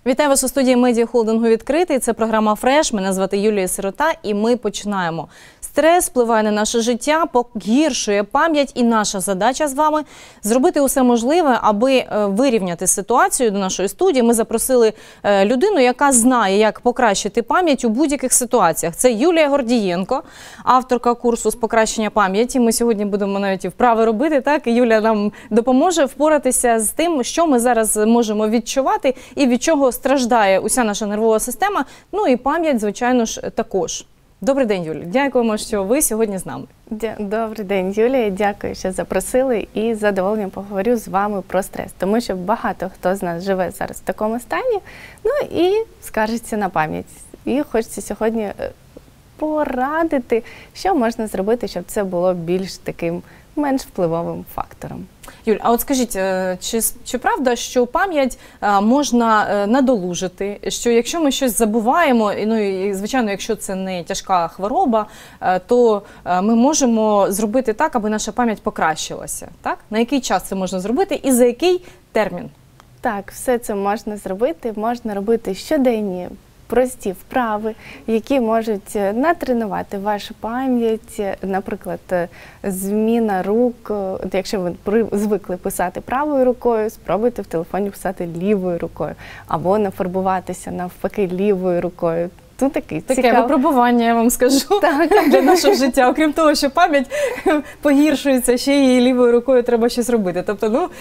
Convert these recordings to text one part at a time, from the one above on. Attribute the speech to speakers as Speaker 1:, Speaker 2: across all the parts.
Speaker 1: Вітаю вас у студії медіахолдингу «Відкритий». Це програма «Фреш». Мене звати Юлія Сирота і ми починаємо. Стрес впливає на наше життя, погіршує пам'ять, і наша задача з вами – зробити усе можливе, аби вирівняти ситуацію. До нашої студії ми запросили людину, яка знає, як покращити пам'ять у будь-яких ситуаціях. Це Юлія Гордієнко, авторка курсу з покращення пам'яті. Ми сьогодні будемо навіть і вправи робити, так? І Юля нам допоможе впоратися з тим, що ми зараз можемо відчувати і від чого страждає уся наша нервова система, ну і пам'ять, звичайно ж, також. Добрий день, Юлія. Дякуємо, що ви сьогодні з нами.
Speaker 2: Добрий день, Юлія. Дякую, що запросили, і з задоволенням поговорю з вами про стрес. Тому що багато хто з нас живе зараз в такому стані, ну і скаржиться на пам'ять. І хочеться сьогодні порадити, що можна зробити, щоб це було більш таким, менш впливовим фактором.
Speaker 1: Юль, а от скажіть, чи правда, що пам'ять можна надолужити, що якщо ми щось забуваємо, ну і звичайно, якщо це не тяжка хвороба, то ми можемо зробити так, аби наша пам'ять покращилася, так? На який час це можна зробити і за який термін?
Speaker 2: Так, все це можна робити щоденні, прості вправи, які можуть натренувати вашу пам'ять, наприклад, зміна рук. Якщо ви звикли писати правою рукою, спробуйте в телефоні писати лівою рукою, або нафарбуватися навпаки лівою рукою. Тут
Speaker 1: таке випробування, я вам скажу, для нашого життя. Окрім того, що пам'ять погіршується, ще й лівою рукою треба щось робити. Тобто, ну,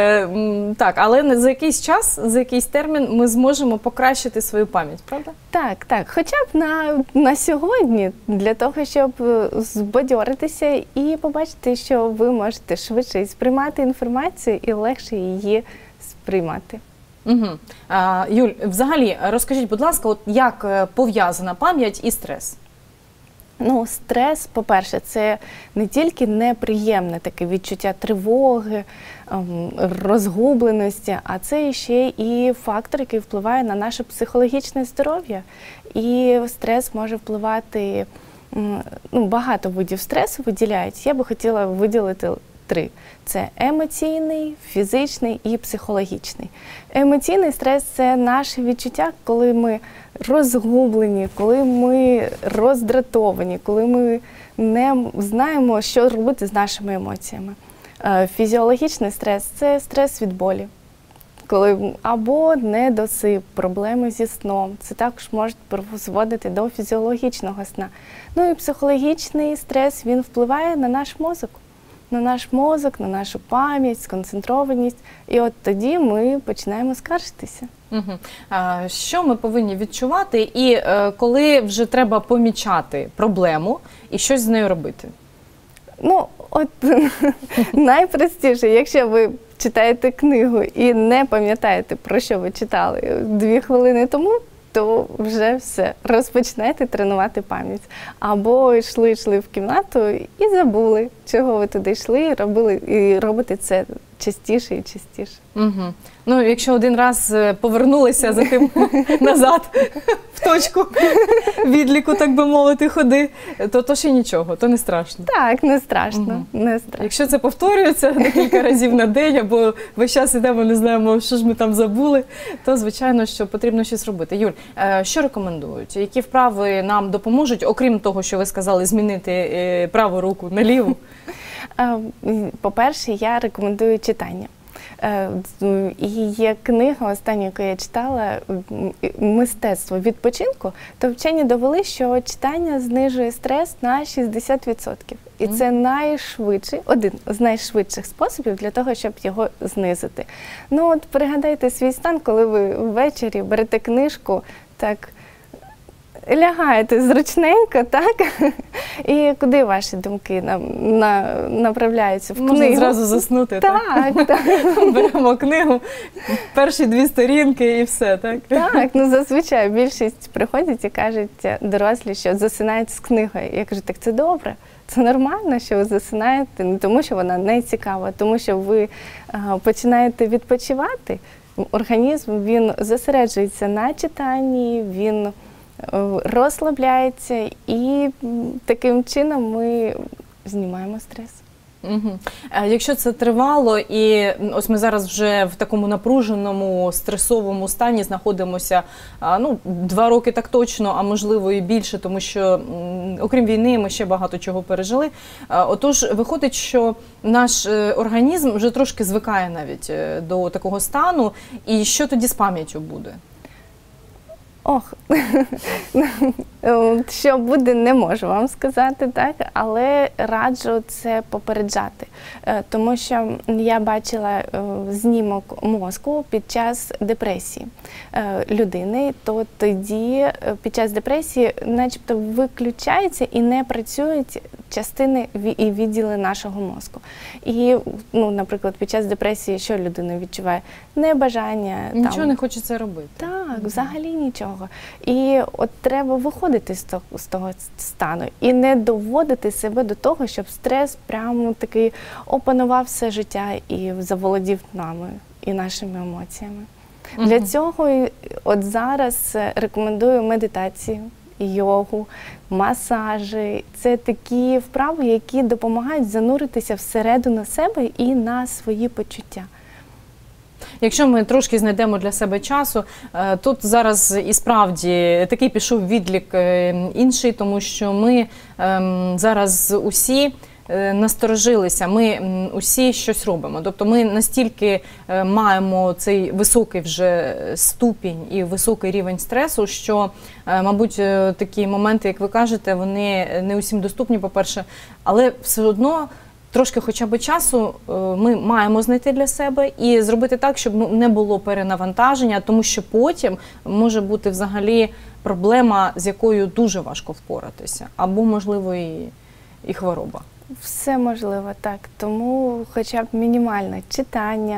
Speaker 1: так, але за якийсь час, за якийсь термін ми зможемо покращити свою пам'ять, правда?
Speaker 2: Так, так. Хоча б на сьогодні, для того, щоб збадьоритися і побачити, що ви можете швидше сприймати інформацію і легше її сприймати.
Speaker 1: Угу. Юль, взагалі, розкажіть, будь ласка, от як пов'язана пам'ять і стрес?
Speaker 2: Ну, стрес, по-перше, це не тільки неприємне таке відчуття тривоги, розгубленості, а це ще і фактор, який впливає на наше психологічне здоров'я. І стрес може впливати, ну, багато видів стресу виділяють. Я би хотіла виділити 3. Це емоційний, фізичний і психологічний. Емоційний стрес – це наше відчуття, коли ми розгублені, коли ми роздратовані, коли ми не знаємо, що робити з нашими емоціями. Фізіологічний стрес – це стрес від болі. Коли або недосип, проблеми зі сном. Це також може призводити до фізіологічного сна. Ну і психологічний стрес, він впливає на наш мозок. На нашу пам'ять, сконцентрованість. І от тоді ми починаємо скаржитися.
Speaker 1: Угу. Що ми повинні відчувати і коли вже треба помічати проблему і щось з нею робити?
Speaker 2: Ну, от найпростіше, якщо ви читаєте книгу і не пам'ятаєте, про що ви читали 2 хвилини тому, то вже все, розпочнете тренувати пам'ять. Або йшли в кімнату і забули, чого ви туди йшли, і робите це частіше і частіше.
Speaker 1: Угу. Ну, якщо один раз повернулися за тим назад в точку відліку, так би мовити, ходи, то ще нічого, то не страшно.
Speaker 2: Так, не страшно.
Speaker 1: Угу.
Speaker 2: Не страшно.
Speaker 1: Якщо це повторюється декілька разів на день, або весь час ідемо, не знаємо, що ж ми там забули, то, звичайно, що потрібно щось робити. Юль, що рекомендують? Які вправи нам допоможуть, окрім того, що ви сказали, змінити праву руку на ліву?
Speaker 2: По-перше, я рекомендую читання. І є книга, остання, яку я читала, «Мистецтво відпочинку», то вчені довели, що читання знижує стрес на 60%. І це один з найшвидших способів для того, щоб його знизити. Ну от пригадайте свій стан, коли ви ввечері берете книжку, так лягаєте зручненько, так? І куди ваші думки направляються? В книгу?
Speaker 1: Можна зразу заснути, так?
Speaker 2: Так.
Speaker 1: Беремо книгу, перші 2 сторінки і все, так?
Speaker 2: Так, ну зазвичай більшість приходять і кажуть дорослі, що засинають з книгою. Я кажу, так це добре. Це нормально, що ви засинаєте, не тому, що вона не цікава, а тому, що ви починаєте відпочивати. Організм, він зосереджується на читанні, він розслабляється, і таким чином ми знімаємо стрес.
Speaker 1: Угу. Якщо це тривало, і ось ми зараз вже в такому напруженому, стресовому стані знаходимося, 2 роки так точно, а можливо і більше, тому що окрім війни ми ще багато чого пережили. Отож, виходить, що наш організм вже трошки звикає навіть до такого стану, і що тоді з пам'яттю буде?
Speaker 2: Ох, що буде, не можу вам сказати, так, але раджу це попереджати, тому що я бачила знімок мозку під час депресії людини, то тоді під час депресії начебто виключаються і не працюють частини і відділи нашого мозку. І, наприклад, під час депресії що людина відчуває? Небажання.
Speaker 1: Нічого не хочеться робити.
Speaker 2: Так, взагалі нічого. І от треба виходити з того стану і не доводити себе до того, щоб стрес прямо таки опанував все життя і заволодів нами і нашими емоціями. Для цього от зараз рекомендую медитацію, йогу, масажі. Це такі вправи, які допомагають зануритися всередину себе і на свої почуття.
Speaker 1: Якщо ми трошки знайдемо для себе часу, тут зараз і справді такий пішов відлік інший, тому що ми зараз усі насторожилися, ми усі щось робимо. Тобто ми настільки маємо цей високий вже ступінь і високий рівень стресу, що, мабуть, такі моменти, як ви кажете, вони не усім доступні, по-перше, але все одно трошки хоча б часу ми маємо знайти для себе і зробити так, щоб не було перенавантаження, тому що потім може бути взагалі проблема, з якою дуже важко впоратися, або, можливо, і хвороба.
Speaker 2: Все можливо, так. Тому хоча б мінімальне читання,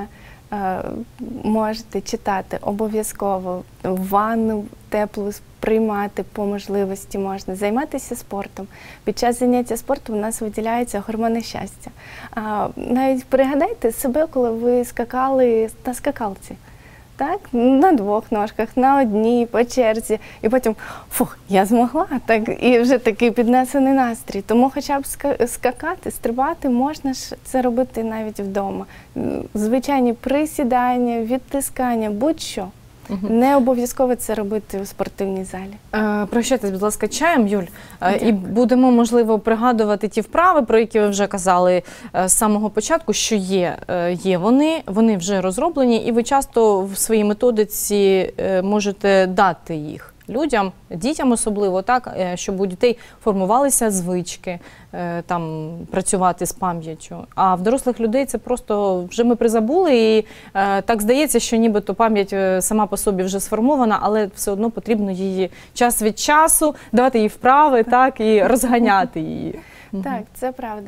Speaker 2: можете читати обов'язково, ванну теплу приймати по можливості можна, займатися спортом. Під час заняття спортом у нас виділяються гормони щастя. Навіть пригадайте себе, коли ви скакали на скакалці. Так, на 2 ножках, на одній, по черзі. І потім, фух, я змогла, так, і вже такий піднесений настрій. Тому хоча б скакати, стрибати, можна ж це робити навіть вдома. Звичайні присідання, відтискання, будь-що. Не обов'язково це робити у спортивній залі.
Speaker 1: Прощайтесь, будь ласка, чаєм, Юль. І будемо, можливо, пригадувати ті вправи, про які ви вже казали з самого початку, що є вони вже розроблені, і ви часто в своїй методиці можете дати їх людям, дітям особливо, так, щоб у дітей формувалися звички, там, працювати з пам'яттю. А в дорослих людей це просто вже ми призабули, і так здається, що нібито пам'ять сама по собі вже сформована, але все одно потрібно її час від часу, давати їй вправи, так, і розганяти її.
Speaker 2: Так, це правда.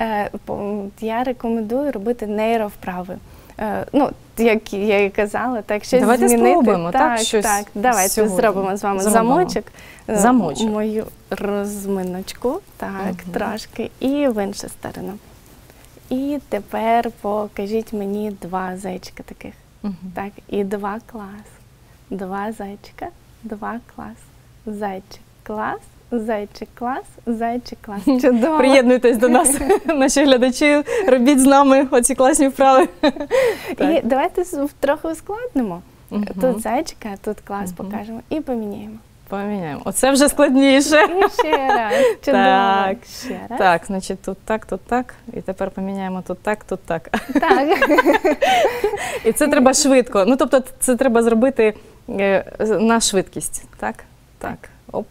Speaker 2: Я рекомендую робити нейровправи. Як я і казала, так, щось
Speaker 1: давайте
Speaker 2: змінити.
Speaker 1: Спробуємо, так, щось
Speaker 2: так, давайте
Speaker 1: сьогодні
Speaker 2: зробимо з вами замочок. Мою розминочку, так, трошки, і в іншу сторону. І тепер покажіть мені 2 зайчика таких. Так, і 2 клас. 2 зайчика, 2 клас. Зайчик, клас. Зайчик клас, зайчик клас. Чудово.
Speaker 1: Приєднуйтесь до нас, наші глядачі, робіть з нами оці класні вправи.
Speaker 2: І давайте трохи ускладнимо. Тут зайчика, тут клас покажемо і поміняємо.
Speaker 1: Поміняємо. Оце вже складніше.
Speaker 2: І ще раз. Чудово.
Speaker 1: Так,
Speaker 2: ще раз.
Speaker 1: Так, значить, тут так. І тепер поміняємо тут так.
Speaker 2: Так.
Speaker 1: І це треба швидко. Тобто це треба зробити на швидкість. Так. Оп.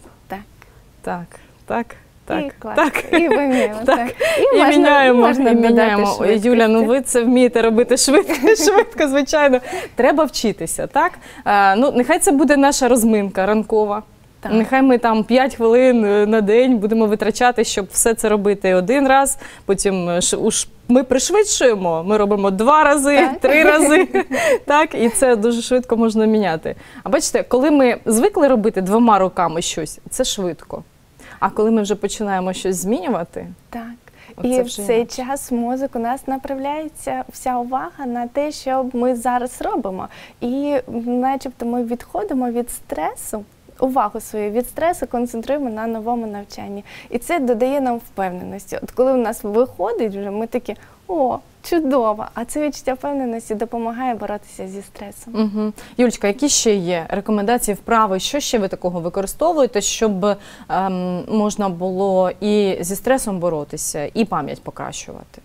Speaker 1: Так.
Speaker 2: І клас. І поміняємо.
Speaker 1: Так. І міняємо. Юля, ви це вмієте робити швидко, звичайно. Треба вчитися, так? Нехай це буде наша розминка ранкова. Так. Нехай ми там 5 хвилин на день будемо витрачати, щоб все це робити 1 раз, потім ми пришвидшуємо, ми робимо 2 рази, 3 рази, так, і це дуже швидко можна міняти. А бачите, коли ми звикли робити 2 руками щось, це швидко. А коли ми вже починаємо щось змінювати,
Speaker 2: так. І в цей час мозок у нас направляється вся увага на те, що ми зараз робимо. І начебто ми відходимо від стресу увагу свою від стресу концентруємо на новому навчанні. І це додає нам впевненості. От коли у нас виходить вже, ми такі, о, чудово! А це відчуття впевненості допомагає боротися зі стресом.
Speaker 1: Угу. Юлечка, які ще є рекомендації, вправи? Що ще ви такого використовуєте, щоб можна було і зі стресом боротися, і пам'ять покращувати?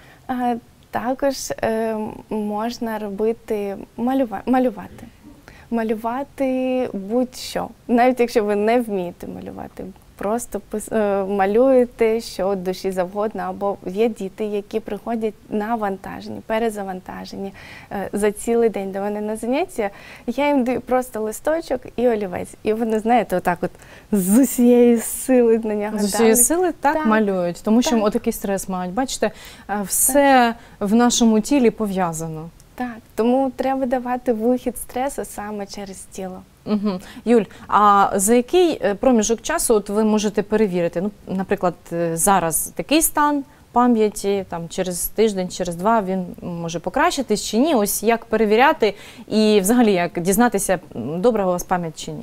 Speaker 2: Також можна робити малювати. Малювати будь-що. Навіть якщо ви не вмієте малювати, просто малюєте, що душі завгодно. Або є діти, які приходять навантажені, перезавантажені за цілий день до мене на заняття. Я їм даю просто листочок і олівець. І вони, знаєте, отак от з усієї сили на нього
Speaker 1: з усієї сили так малюють, тому що отакий стрес мають. Бачите, все в нашому тілі пов'язано.
Speaker 2: Так, тому треба давати вихід стресу саме через тіло.
Speaker 1: Угу. Юль, а за який проміжок часу от ви можете перевірити? Ну, наприклад, зараз такий стан пам'яті, там через тиждень, через два він може покращитись чи ні? Ось як перевіряти і взагалі як дізнатися, добра у вас пам'ять чи ні?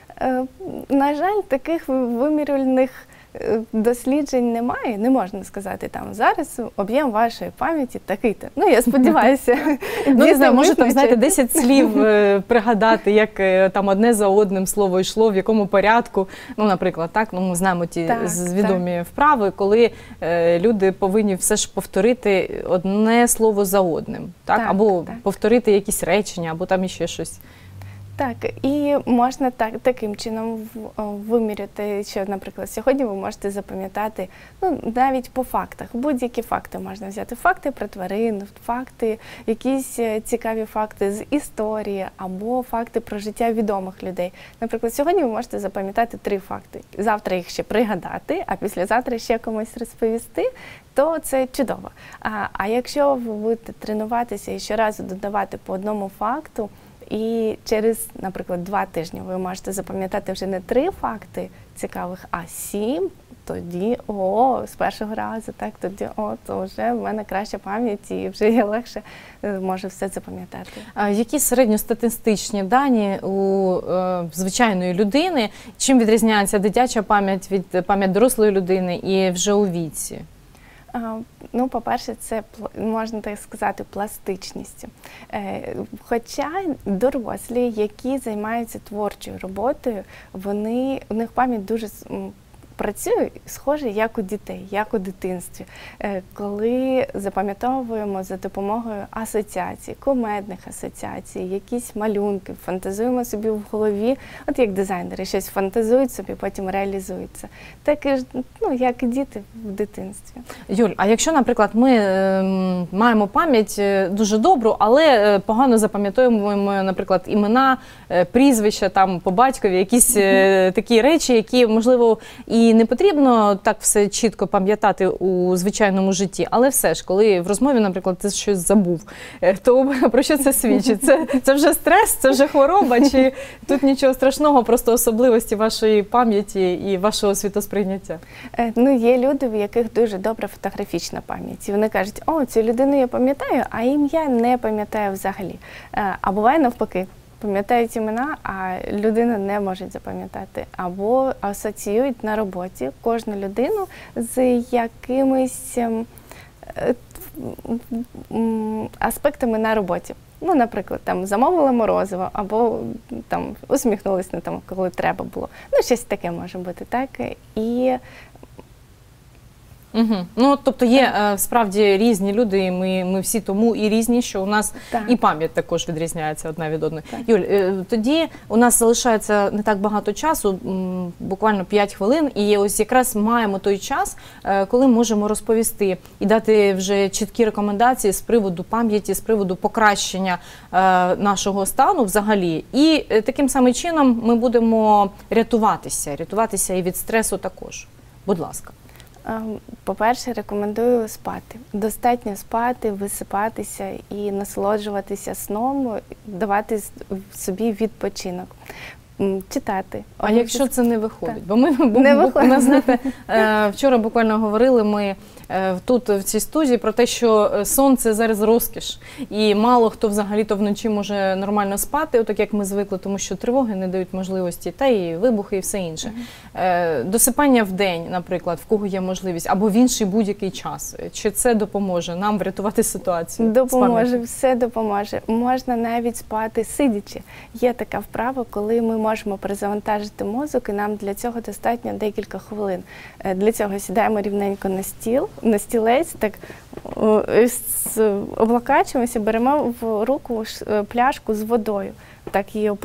Speaker 2: На жаль, таких вимірювальних досліджень немає, не можна сказати, там, зараз об'єм вашої пам'яті такий-то. Ну, я сподіваюся.
Speaker 1: Ну, не знаю, може там, знаєте, 10 слів пригадати, як там одне за одним слово йшло, в якому порядку. Ну, наприклад, так, ну, ми знаємо ті відомі вправи, коли люди повинні все ж повторити одне слово за одним, так? Або повторити якісь речення, або там іще щось.
Speaker 2: Так, і можна таким чином виміряти, що, наприклад, сьогодні ви можете запам'ятати, ну, навіть по фактах, будь-які факти можна взяти. Факти про тварин, факти, якісь цікаві факти з історії, або факти про життя відомих людей. Наприклад, сьогодні ви можете запам'ятати 3 факти. Завтра їх ще пригадати, а післязавтра ще комусь розповісти, то це чудово. А якщо ви будете тренуватися і щоразу додавати по одному факту, і через, наприклад, 2 тижні ви можете запам'ятати вже не 3 факти цікавих, а 7, тоді, з першого разу, так, тоді, то вже в мене краща пам'ять і вже я легше можу все запам'ятати.
Speaker 1: Які середньостатистичні дані у звичайної людини? Чим відрізняється дитяча пам'ять від пам'ять дорослої людини і вже у віці?
Speaker 2: Ну, по-перше, це, можна так сказати, пластичність. Хоча дорослі, які займаються творчою роботою, у них пам'ять дуже працює схоже, як у дітей, як у дитинстві, коли запам'ятовуємо за допомогою асоціацій, кумедних асоціацій, якісь малюнки, фантазуємо собі в голові, от як дизайнери, щось фантазують собі, потім реалізуються. Так і, ну, як і діти в дитинстві.
Speaker 1: Юль, а якщо, наприклад, ми маємо пам'ять дуже добру, але погано запам'ятовуємо, наприклад, імена, прізвища, там, по батькові, якісь такі речі, які, можливо, і не потрібно так все чітко пам'ятати у звичайному житті, але все ж, коли в розмові, наприклад, ти щось забув, то про що це свідчить? Це вже стрес, це вже хвороба, чи тут нічого страшного, просто особливості вашої пам'яті і вашого світосприйняття?
Speaker 2: Ну, є люди, в яких дуже добра фотографічна пам'ять. І вони кажуть, цю людину я пам'ятаю, а ім'я не пам'ятаю взагалі. А буває навпаки. Пам'ятають імена, а людину не можуть запам'ятати. Або асоціюють на роботі кожну людину з якимись аспектами на роботі. Ну, наприклад, там замовила морозиво, або там усміхнулись, там, коли треба було. Ну, щось таке може бути, так? І
Speaker 1: Угу. Ну, тобто є справді різні люди, і ми всі тому і різні, що у нас і пам'ять також відрізняється одна від одної. Юль, тоді у нас залишається не так багато часу, буквально 5 хвилин, і ось якраз маємо той час, коли можемо розповісти і дати вже чіткі рекомендації з приводу пам'яті, з приводу покращення нашого стану взагалі. І таким самим чином ми будемо рятуватися і від стресу також. Будь ласка.
Speaker 2: По-перше, рекомендую спати. Достатньо спати, висипатися і насолоджуватися сном, давати собі відпочинок. читати.
Speaker 1: А якщо це не виходить? Бо ми
Speaker 2: Не виходить.
Speaker 1: у нас, знаєте, вчора буквально говорили ми тут в цій студії про те, що сон – це зараз розкіш. І мало хто взагалі-то вночі може нормально спати, отак як ми звикли, тому що тривоги не дають можливості, та і вибухи, і все інше. Досипання в день, наприклад, в кого є можливість, або в інший будь-який час. Чи це допоможе нам врятувати ситуацію?
Speaker 2: Допоможе, все допоможе. Можна навіть спати сидячи. Є така вправа, коли ми можемо перезавантажити мозок, і нам для цього достатньо декілька хвилин. Для цього сідаємо рівненько на стілець, так облокачуємося, беремо в руку пляшку з водою. Так її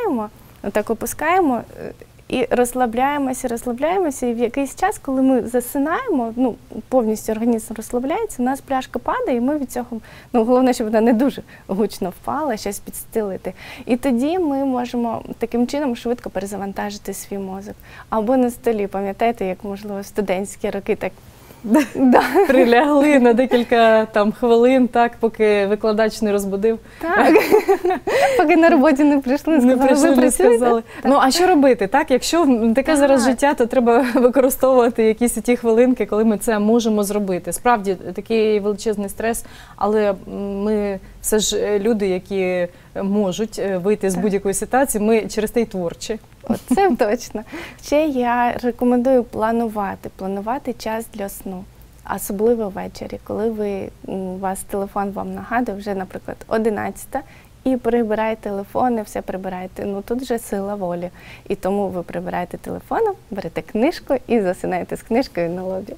Speaker 2: опускаємо, і розслабляємося, і в якийсь час, коли ми засинаємо, повністю організм розслабляється, у нас пляшка падає, і ми від цього, головне, щоб вона не дуже гучно впала, щось підстелити. І тоді ми можемо таким чином швидко перезавантажити свій мозок. Або на столі, пам'ятаєте, як, можливо, в студентські роки так
Speaker 1: прилягли на декілька хвилин, так, поки викладач не розбудив.
Speaker 2: Так, поки на роботі не прийшли,
Speaker 1: не сказали. Ну, а що робити, так? Якщо таке зараз життя, то треба використовувати якісь ті хвилинки, коли ми це можемо зробити. Справді, такий величезний стрес, але ми все ж люди, які можуть вийти з будь-якої ситуації, ми через те й творчі.
Speaker 2: Це точно. Ще я рекомендую планувати час для сну. Особливо ввечері, коли у вас телефон вам нагадує, вже, наприклад, 11-та, і прибираєте телефони, все прибираєте. Тут вже сила волі. І тому ви прибираєте телефоном, берете книжку і засинаєте з книжкою на лобі.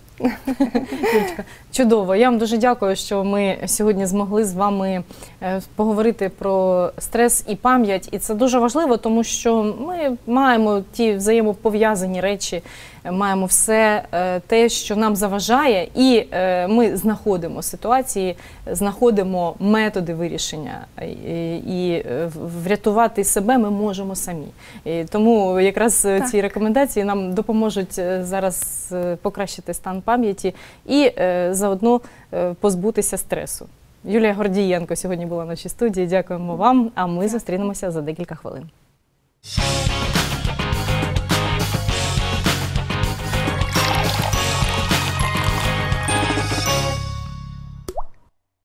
Speaker 1: Чудово. Я вам дуже дякую, що ми сьогодні змогли з вами поговорити про стрес і пам'ять. І це дуже важливо, тому що ми маємо ті взаємопов'язані речі, маємо все те, що нам заважає, і ми знаходимо ситуації, знаходимо методи вирішення. І врятувати себе ми можемо самі. І тому якраз ці рекомендації нам допоможуть зараз покращити стан пам'яті і заодно позбутися стресу. Юлія Гордієнко сьогодні була в нашій студії. Дякуємо вам, а ми зустрінемося за декілька хвилин.